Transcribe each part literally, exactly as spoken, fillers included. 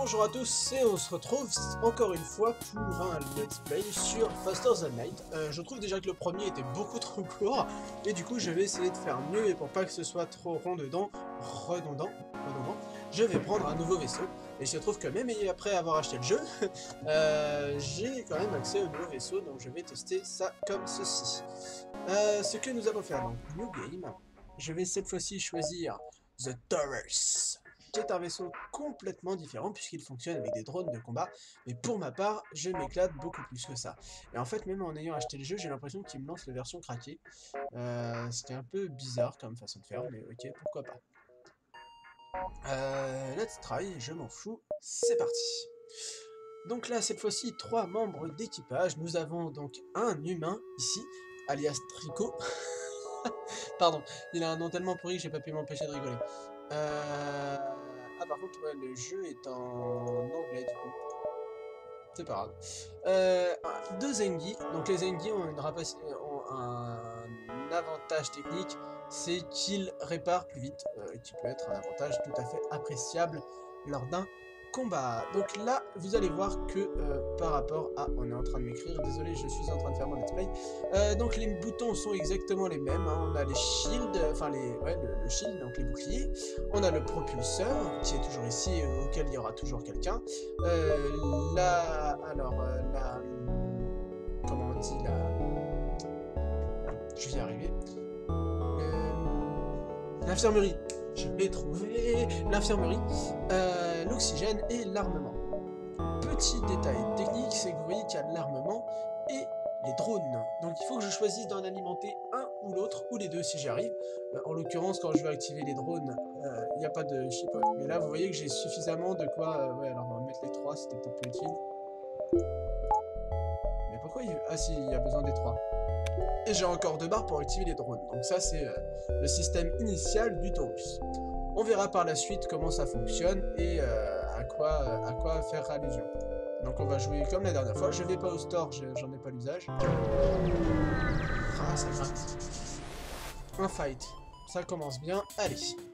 Bonjour à tous et on se retrouve encore une fois pour un let's play sur Faster Than Light. Euh, je trouve déjà que le premier était beaucoup trop court et du coup je vais essayer de faire mieux et pour pas que ce soit trop redondant, redondant, redondant, je vais prendre un nouveau vaisseau. Et il se trouve que même après avoir acheté le jeu, euh, j'ai quand même accès au nouveau vaisseau, donc je vais tester ça comme ceci. Euh, ce que nous allons faire donc New Game, je vais cette fois-ci choisir The Taurus, qui est un vaisseau complètement différent puisqu'il fonctionne avec des drones de combat, mais pour ma part, je m'éclate beaucoup plus que ça. Et en fait, même en ayant acheté le jeu, j'ai l'impression qu'il me lance la version craquée. Euh, C'était un peu bizarre comme façon de faire, mais ok, pourquoi pas. Euh, let's try, je m'en fous, c'est parti. Donc là, cette fois-ci, trois membres d'équipage. Nous avons donc un humain ici, alias Trico. Pardon, il a un nom tellement pourri que j'ai pas pu m'empêcher de rigoler. Euh... Ah par contre, ouais, le jeu est en anglais du coup. C'est pas grave. Euh, deux Zengi. Donc les Zengi ont, une rapaci... ont un avantage technique, c'est qu'ils réparent plus vite, euh, qui peut être un avantage tout à fait appréciable lors d'un combat. Donc là, vous allez voir que euh, par rapport à... On est en train de m'écrire, désolé, je suis en train de faire mon let's play. Euh, donc les boutons sont exactement les mêmes, hein. On a les shields, enfin les... Ouais, le, le shield, donc les boucliers. On a le propulseur, qui est toujours ici, euh, auquel il y aura toujours quelqu'un. Euh, la... Alors, euh, la... Comment on dit, la... Je vais y arriver. Euh, L'infirmerie. Je l'ai trouvé. L'infirmerie. Euh, L'oxygène et l'armement. Petit détail technique, c'est que vous voyez qu'il y a de l'armement et les drones. Donc il faut que je choisisse d'en alimenter un ou l'autre, ou les deux si j'y arrive. Euh, en l'occurrence, quand je vais activer les drones, il euh, n'y a pas de chipote. Mais là, vous voyez que j'ai suffisamment de quoi... Euh, ouais, alors on va mettre les trois, c'était peut-être plus utile. Mais pourquoi il... Ah si, il y a besoin des trois. Et j'ai encore deux barres pour activer les drones. Donc ça, c'est euh, le système initial du Taurus. On verra par la suite comment ça fonctionne et euh, à, quoi, euh, à quoi faire allusion. Donc on va jouer comme la dernière fois. Je vais pas au store, j'en ai pas l'usage. Ah, ça gratte. Un fight. Ça commence bien. Allez.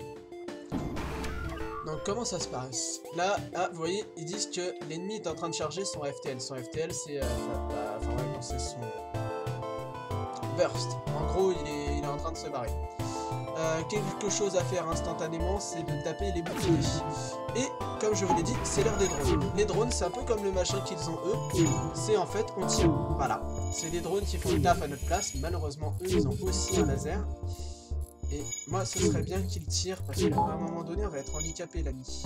Donc comment ça se passe? Là, ah, vous voyez, ils disent que l'ennemi est en train de charger son F T L. Son F T L, c'est... Euh, enfin, ouais, non, c'est son... burst. En gros, il est, il est en train de se barrer. Euh, quelque chose à faire instantanément, c'est de taper les boucliers. Et, comme je vous l'ai dit, c'est l'heure des drones. Les drones, c'est un peu comme le machin qu'ils ont eux. C'est en fait, on tire. Voilà. C'est les drones qui font le taf à notre place. Malheureusement, eux, ils ont aussi un laser. Et moi, ce serait bien qu'ils tirent, parce qu'à un moment donné, on va être handicapé, l'ami.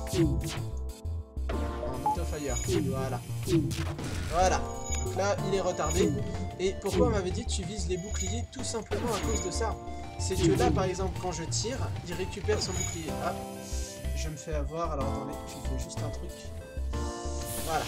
En auto-fire. Voilà. Voilà. Donc là, il est retardé. Et pourquoi on m'avait dit que tu vises les boucliers? Tout simplement à cause de ça. C'est que là, par exemple, quand je tire, il récupère son bouclier. Ah, je me fais avoir. Alors attendez, je fais juste un truc. Voilà.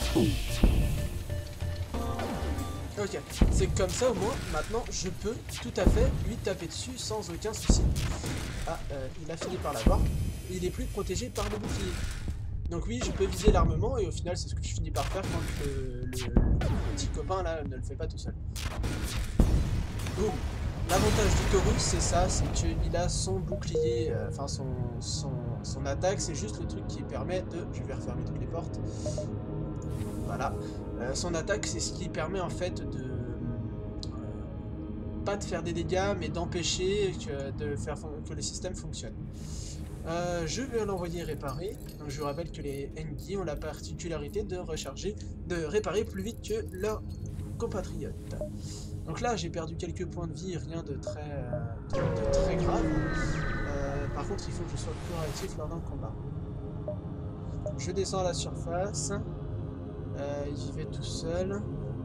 Ok. C'est comme ça au moins, maintenant, je peux tout à fait lui taper dessus sans aucun souci. Ah, euh, il a fini par l'avoir. Il est plus protégé par le bouclier. Donc oui, je peux viser l'armement et au final, c'est ce que je finis par faire quand le, le, le petit copain là ne le fait pas tout seul. Boum. L'avantage du Taurus, c'est ça, c'est qu'il a son bouclier, euh, enfin son, son, son attaque, c'est juste le truc qui permet de... Je vais refermer toutes les portes. Voilà. Euh, son attaque, c'est ce qui permet en fait de... Euh, pas de faire des dégâts, mais d'empêcher que, de faire que le système fonctionne. Euh, je vais l'envoyer réparer. Donc je vous rappelle que les Engi ont la particularité de recharger, de réparer plus vite que leurs compatriotes. Donc là j'ai perdu quelques points de vie, rien de très, de, de très grave. Euh, par contre il faut que je sois plus réactif lors d'un combat. Je descends à la surface. Euh, J'y vais tout seul.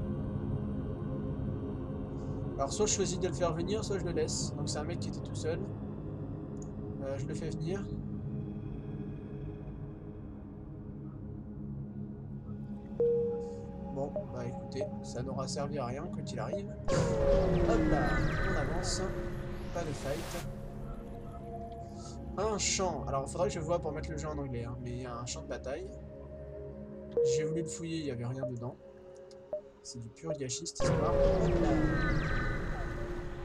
Alors soit je choisis de le faire venir, soit je le laisse. Donc c'est un mec qui était tout seul. Euh, je le fais venir. Bon, bah écoutez, ça n'aura servi à rien quand il arrive. Hop là, on avance. Pas de fight. Un champ. Alors il faudrait que je vois pour mettre le jeu en anglais, hein, mais il y a un champ de bataille. J'ai voulu le fouiller, il n'y avait rien dedans. C'est du pur gâchis cette histoire. Hop là.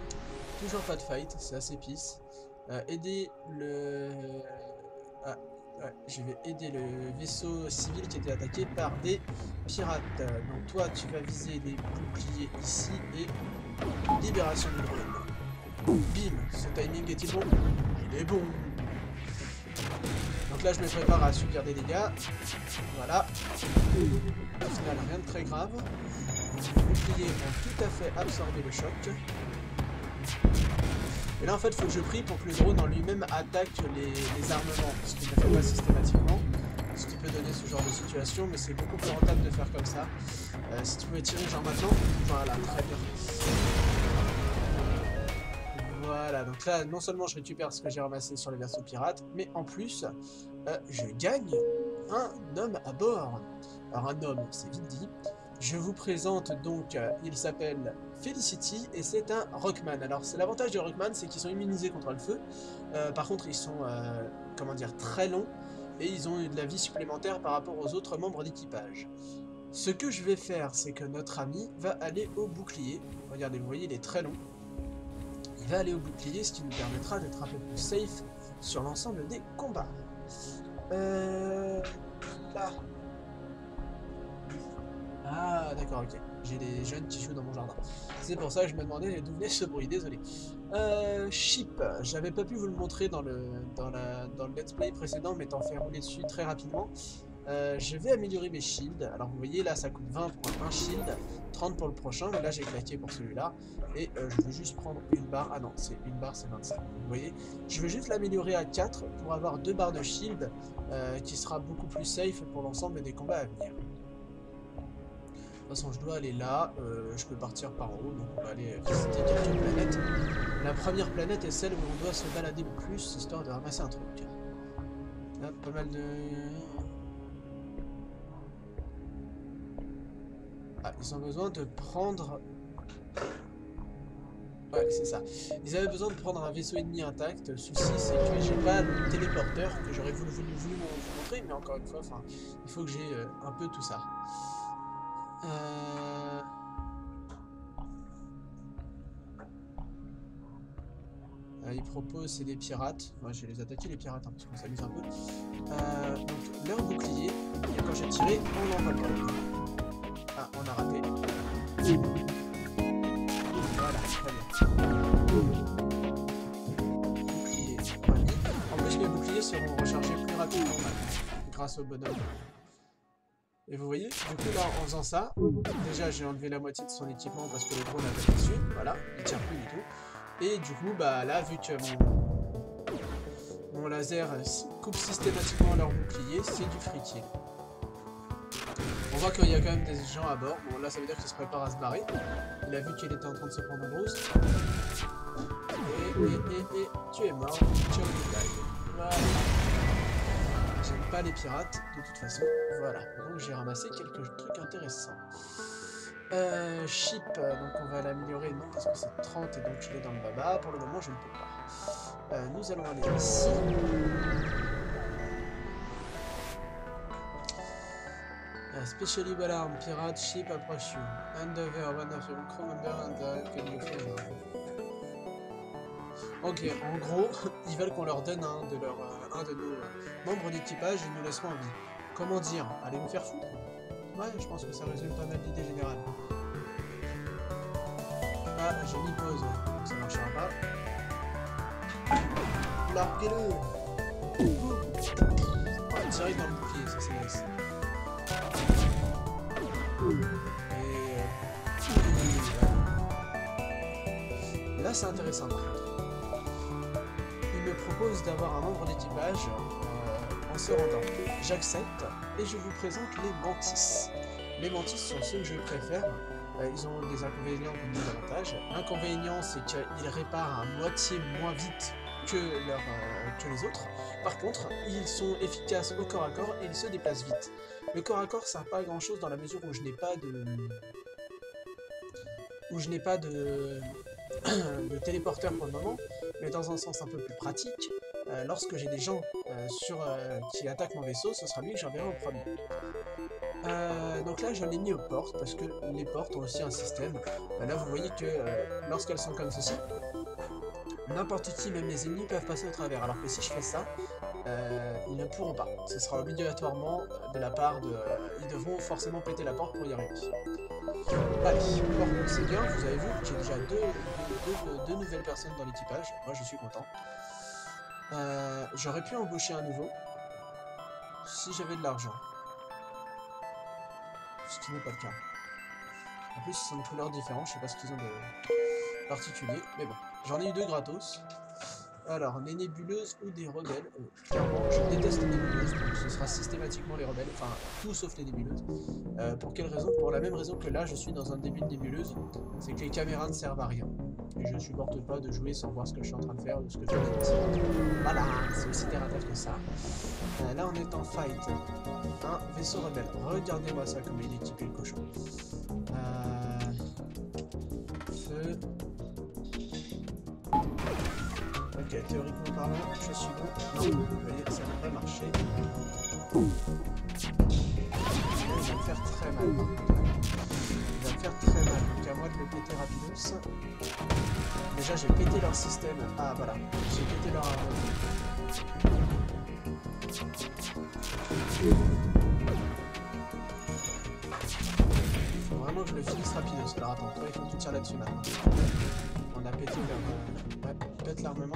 Toujours pas de fight, c'est assez pisse. Euh, aider le... Ah, Ouais, je vais aider le vaisseau civil qui était attaqué par des pirates. Donc toi, tu vas viser les boucliers ici et libération du drone. Bim, ce timing est-il bon? Il est bon. Donc là, je me prépare à subir des dégâts. Voilà. Au final, rien de très grave. Les boucliers vont tout à fait absorber le choc. Et là, en fait, il faut que je prie pour que le drone en lui-même attaque les, les armements, ce qu'il ne fait pas systématiquement. Ce qui peut donner ce genre de situation, mais c'est beaucoup plus rentable de faire comme ça. Euh, si tu pouvais tirer genre maintenant, voilà, très bien. Voilà, donc là, non seulement je récupère ce que j'ai ramassé sur les vaisseaux pirates, mais en plus, euh, je gagne un homme à bord. Alors un homme, c'est vite dit. Je vous présente donc, euh, il s'appelle Felicity et c'est un Rockman. Alors c'est l'avantage des Rockman, c'est qu'ils sont immunisés contre le feu. Euh, par contre, ils sont, euh, comment dire, très longs et ils ont eu de la vie supplémentaire par rapport aux autres membres d'équipage. Ce que je vais faire, c'est que notre ami va aller au bouclier. Regardez, vous voyez, il est très long. Il va aller au bouclier, ce qui nous permettra d'être un peu plus safe sur l'ensemble des combats. Euh... Là. Ah, d'accord, ok. J'ai des jeunes qui jouent dans mon jardin. C'est pour ça que je me demandais d'où venait ce bruit, désolé. Euh, Ship, j'avais pas pu vous le montrer dans le, dans la, dans le let's play précédent, mais t'en fais rouler dessus très rapidement. Euh, je vais améliorer mes shields. Alors vous voyez, là ça coûte vingt pour un shield, trente pour le prochain, mais là j'ai claqué pour celui-là. Et euh, je veux juste prendre une barre. Ah non, c'est une barre, c'est vingt-cinq. Vous voyez, je veux juste l'améliorer à quatre pour avoir deux barres de shield, euh, qui sera beaucoup plus safe pour l'ensemble des combats à venir. De toute façon, je dois aller là, euh, je peux partir par en haut, donc on va aller visiter quelques planètes. La première planète est celle où on doit se balader le plus, histoire de ramasser un truc. Là, pas mal de... Ah, ils ont besoin de prendre... Ouais, c'est ça. Ils avaient besoin de prendre un vaisseau ennemi intact. Le souci, c'est que j'ai pas le téléporteur que j'aurais voulu, voulu, voulu vous montrer, mais encore une fois, enfin, il faut que j'ai euh, un peu tout ça. Euh... Euh, ils proposent, c'est des pirates. Moi, je vais les attaquer, les pirates, hein, parce qu'on s'amuse un peu. Euh, donc, leur bouclier, et quand j'ai tiré, on n'envoie pas. Ah, on a raté. Voilà, très bien. Bouclier remis. En plus, mes boucliers seront rechargés plus rapidement maintenant, grâce au bonhomme. Et vous voyez, du coup là, en faisant ça, déjà j'ai enlevé la moitié de son équipement parce que le drone avait pas dessus, voilà, il tire plus du tout. Et du coup, bah là, vu que mon, mon laser coupe systématiquement leur bouclier, c'est du friquier. On voit qu'il y a quand même des gens à bord. Bon, là, ça veut dire qu'il se prépare à se barrer. Il a vu qu'il était en train de se prendre un brousse. Et, et, et, et, tu es mort. Tu es au détail. Voilà. J'aime pas les pirates, de toute façon. Voilà. Donc, j'ai ramassé quelques trucs intéressants. Euh, ship, donc on va l'améliorer. Non, parce que c'est trente et donc je l'ai dans le baba. Pour le moment, je ne peux pas. Euh, nous allons aller ici. Uh, specially alarm, pirate ship approach you. Hand over one of your crew members and can you feel? Ok, en gros, ils veulent qu'on leur donne un de, leur, euh, un de nos euh, membres d'équipage et ils nous laisseront en vie. Comment dire? Allez nous faire foutre? Ouais, je pense que ça résume pas mal l'idée générale. Ah, j'ai mis pause, donc ça marchera pas. Larguez-le! Ouais, direct dans le bouclier, ça c'est nice. Et euh, là c'est intéressant par contre. Il me propose d'avoir un membre d'équipage euh, en se rendant. J'accepte et je vous présente les mantis. Les mantis sont ceux que je préfère. Euh, ils ont des inconvénients comme des avantages. L'inconvénient c'est qu'ils réparent à moitié moins vite que, leur, euh, que les autres. Par contre, ils sont efficaces au corps à corps et ils se déplacent vite. Le corps à corps sert pas à grand chose dans la mesure où je n'ai pas de... où je n'ai pas de... de téléporteur pour le moment, mais dans un sens un peu plus pratique, euh, lorsque j'ai des gens euh, sur, euh, qui attaquent mon vaisseau, ce sera lui que j'enverrai au premier. Euh, donc là je l'ai mis aux portes, parce que les portes ont aussi un système. Euh, là vous voyez que euh, lorsqu'elles sont comme ceci, n'importe qui, même les ennemis, peuvent passer au travers, alors que si je fais ça, euh, ils ne pourront pas. Ce sera obligatoirement de la part de... Ils devront forcément péter la porte pour y arriver. Allez, bon, c'est bien, vous avez vu, j'ai déjà deux, deux, deux, deux nouvelles personnes dans l'équipage. Moi, je suis content. Euh, J'aurais pu embaucher un nouveau si j'avais de l'argent. Ce qui n'est pas le cas. En plus, ils sont de couleurs différentes, je sais pas ce qu'ils ont de particulier, mais bon. J'en ai eu deux gratos. Alors, les nébuleuses ou des rebelles. Euh, clairement, je déteste les nébuleuses, donc ce sera systématiquement les rebelles. Enfin, tout sauf les nébuleuses. Euh, pour quelle raison? Pour la même raison que là, je suis dans un début de nébuleuse. C'est que les caméras ne servent à rien. Et je ne supporte pas de jouer sans voir ce que je suis en train de faire ou ce que je fais. Voilà, c'est aussi terre-à-terre que ça. Euh, là, on est en fight. Un vaisseau rebelle. Regardez-moi ça, comme il est équipé, le cochon. Euh... Feu. Ok, théoriquement parlant, je suis bon. Non, vous voyez, ça n'a pas marché. Il va me faire très mal, par contre. Il va me faire très mal, donc à moi de le péter rapidos. Déjà, j'ai pété leur système. Ah, voilà, j'ai pété leur arme. Il faut vraiment que je le finisse rapidos. Alors attends, toi, il faut que tu tires là-dessus maintenant. On a pété leur... Euh... Ouais, pète l'armement.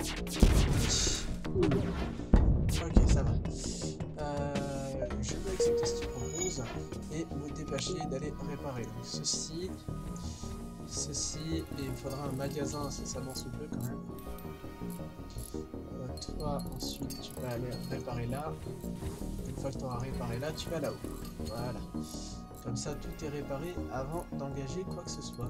Ok, ça va. Euh, je peux accepter ce que tu proposes et me dépêcher d'aller réparer. Donc ceci, ceci, et il me faudra un magasin incessamment sous peu quand même. Euh, toi, ensuite, tu vas aller réparer là. Une fois que tu auras réparé là, tu vas là-haut. Voilà. Comme ça, tout est réparé avant d'engager quoi que ce soit.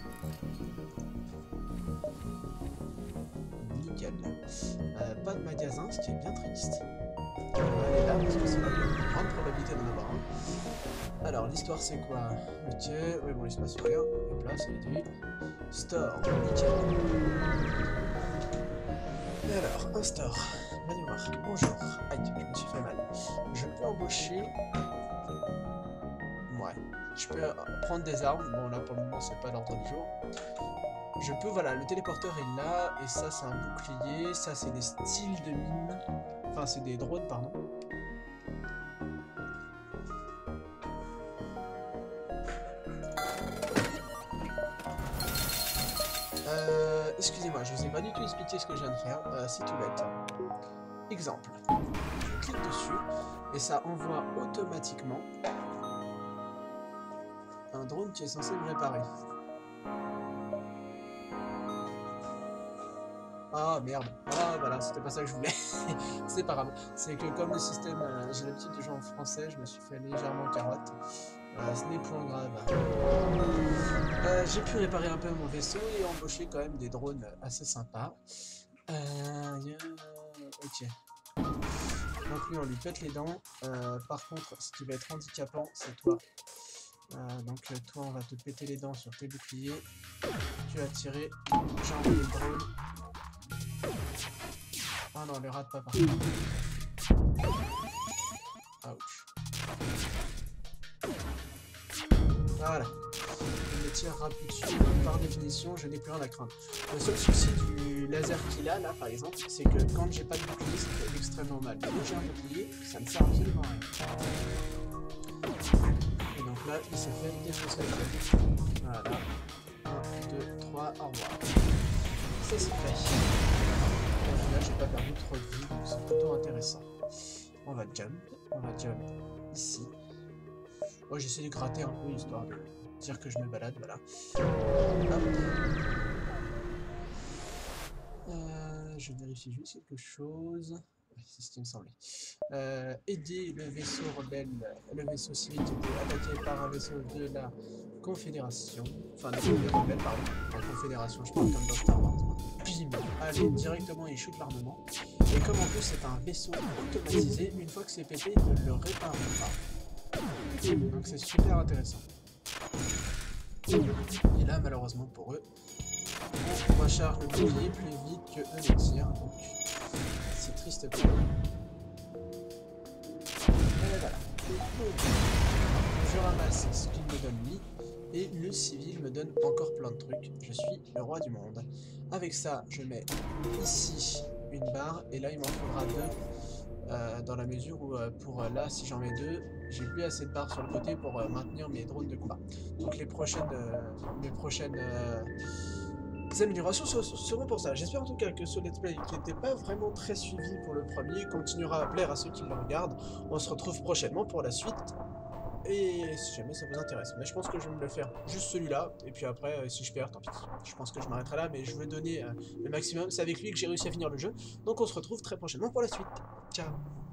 Nickel. Euh, pas de magasin, ce qui est bien triste. On va aller là parce que c'est là où il y a une grande probabilité d'en avoir un. Alors, l'histoire c'est quoi? Ok, oui, bon, il se passe rien. Hop là, c'est réduit. Store, nickel. Et alors, un store. Manoir, bonjour. Aïe, je me suis fait mal. Je peux embaucher. Ouais. Je peux prendre des armes. Bon, là pour le moment, c'est pas l'ordre du jour. Je peux, voilà, le téléporteur est là, et ça c'est un bouclier, ça c'est des styles de mine, enfin c'est des drones, pardon. Euh, excusez-moi, je vous ai pas du tout expliqué ce que je viens de faire, euh, c'est tout bête. Exemple, je clique dessus, et ça envoie automatiquement un drone qui est censé me réparer. Ah merde, ah voilà, c'était pas ça que je voulais. C'est pas grave. C'est que comme le système, euh, j'ai l'habitude de jouer en français, je me suis fait légèrement carotte. Euh, ce n'est point grave. Euh, j'ai pu réparer un peu mon vaisseau et embaucher quand même des drones assez sympas. Euh, yeah, ok. Donc lui on lui pète les dents. Euh, par contre, ce qui va être handicapant, c'est toi. Euh, donc toi on va te péter les dents sur tes boucliers. Tu as tiré, j'ai envoyé le drone. Ah non, les rate pas par contre. Ouch. Voilà. Je me tire rapide dessus, par définition, je n'ai plus rien à craindre. Le seul souci du laser qu'il a là, par exemple, c'est que quand j'ai pas de bouclier, ça fait extrêmement mal. Quand j'ai un bouclier, ça ne sert absolument à rien. Et donc là, il s'est fait défoncer la tête. Voilà. un, deux, trois, au revoir. Ça c'est fait. Là, j'ai pas perdu trop de vie, donc c'est plutôt intéressant. On va jump, on va jump ici. Moi, j'essaie de gratter un peu histoire de dire que je me balade, voilà. Hop. Euh, je vérifie juste quelque chose. C'est ce qui me semblait. Euh, aider le vaisseau rebelle, le vaisseau civil qui était attaqué par un vaisseau de la Confédération. Enfin, de la rebelle, pardon. La Confédération, je parle comme dans Star Wars. Bim, allez, directement il shoot l'armement. Et comme en plus c'est un vaisseau automatisé, une fois que c'est pété, il ne le répare pas. Donc c'est super intéressant. Et là, malheureusement pour eux, on recharge le bouclier plus vite que eux les tirent. Donc c'est triste pour eux. Et voilà. Je ramasse ce qu'il me donne lui. Et le civil me donne encore plein de trucs. Je suis le roi du monde. Avec ça, je mets ici une barre. Et là, il m'en faudra deux euh, dans la mesure où euh, pour euh, là, si j'en mets deux, j'ai plus assez de barres sur le côté pour euh, maintenir mes drones de combat. Donc les prochaines, euh, mes prochaines euh, améliorations seront pour ça. J'espère en tout cas que ce let's play, qui n'était pas vraiment très suivi pour le premier, continuera à plaire à ceux qui le regardent. On se retrouve prochainement pour la suite. Et si jamais ça vous intéresse. Mais je pense que je vais me le faire juste celui-là. Et puis après, euh, si je perds, tant pis. Je pense que je m'arrêterai là, mais je vais donner euh, le maximum. C'est avec lui que j'ai réussi à finir le jeu. Donc on se retrouve très prochainement pour la suite. Ciao.